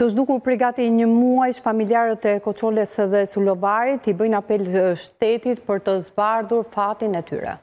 Të zhdukur prej gati një muaj, familjarët e Koçoles dhe Sullovarit i bëjnë apel shtetit për të zbardhur fatin e tyre.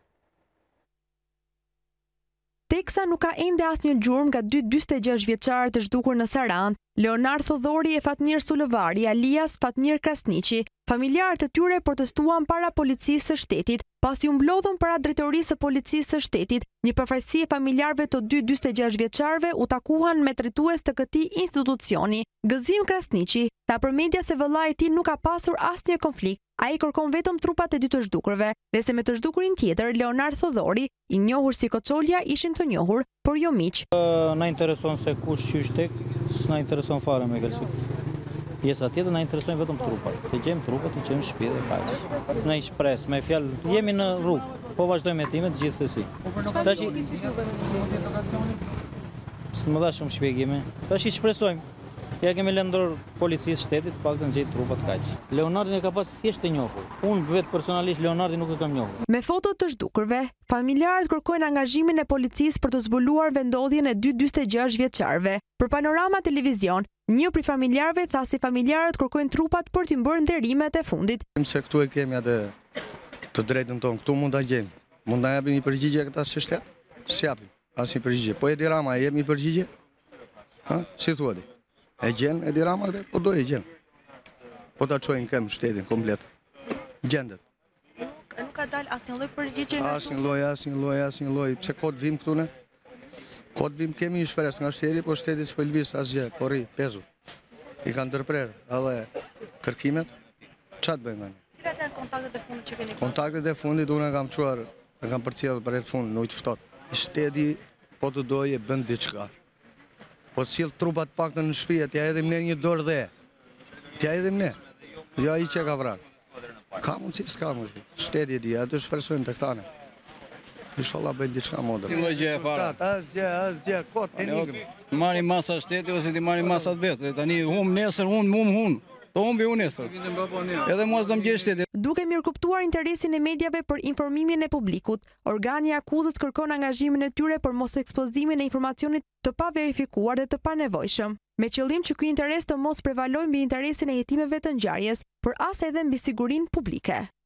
Teksa nuk ka ende asnjë gjurmë nga 46 vjeçarët të zhdukur në Sarandë, Leonard Thodori e Fatmir Sullovari, alias Fatmir Krasniqi, familjarët e tyre protestuan para policisë së shtetit, pasi u mblodhën para drejtorisë së policisë së shtetit. Një përfaqësi e familjarëve të 46 vjeçarëve u takuan me drejtues të këtij institucioni. Gëzim Krasniqi tha për media se vëllai i tij nuk ka pasur asnjë konflikt. Ai kërkon vetëm trupat e dy të zhdukurve, dhe se me të zhdukurin tjetër, Leonard Thodori, i njohur si Koçolja, ishin të njohur, por jo miq. Na intereson se kush qysh tek, s'na intereson fare me kërsi. Pjesa tjetër na interesojnë vetëm trupat. Të gjejmë trupat, të gjejmë shtëpi dhe kaq. Na i shpres me fjalë, jemi në rrugë, po vazhdojmë hetimet gjithsesi. Tash s'më dha shumë shpjegime. Tash i shpresojmë. Ja kemi lëndor policisë shtetit, pak të gjejë trupat kaq. Leonardin e ka pas thjesht të njohur. Unë vetë personalisht Leonardin nuk e kam njohur. Me fotot të zhdukurve, familjarët kërkojnë angazhimin e policisë për të zbuluar vendodhjen e 46 vjeçarëve. Për Panorama Televizion, një prej familjarëve tha se familjarët kërkojnë trupat për t'i bërë nderimet e fundit. Se këtu e kemi atë të drejtën tonë, këtu mund ta gjejmë. Mund ta japim një përgjigje këta së shtet? S'japim asnjë përgjigje. Po Edi Rama e jep një përgjigje? Ha? Si thuati? E gjen Edi Rama dhe po do e gjen. Po ta çojnë këm shtetin komplet. Gjendet. Nuk ka dalë asnjë lloj përgjigje nga asnjë lloj. Pse kot vim këtu ne? Kot vim kemi një shpresë nga shteti, po shteti s'po lëviz asgjë, po rri pezu. I kanë ndërprer edhe kërkimet. Ç'a të bëjmë? Cilat janë kontaktet e fundit që keni? Kontaktet e fundit unë kam çuar, e kam përcjellë për fund në ujë ftohtë. Shteti po të dojë bën diçka. Po sill trupat paktën në shtëpi, t'ja hedhim ne një dorë dhe. T'ja hedhim ne. Jo ai që ka vrarë. Ka mundsi, s'ka mundsi. Shteti di, atë shpresojmë tek tani. Inshallah bëjnë diçka modern. Ti lloj gjë e fare. Asgjë, kot enigmë. Marri masa shteti ose ti marri masa të vetë. Tani hum nesër, hun. Të humbi unë nesër. Edhe mua s'do më gjej shteti. Duke mirëkuptuar interesin e mediave për informimin e publikut, organi i akuzës kërkon angazhimin e tyre për mos ekspozimin e informacionit të paverifikuar dhe të panevojshëm, me qëllim që ky interes të mos prevalojë mbi interesin e hetimeve të ngjarjes, por as edhe mbi sigurinë publike.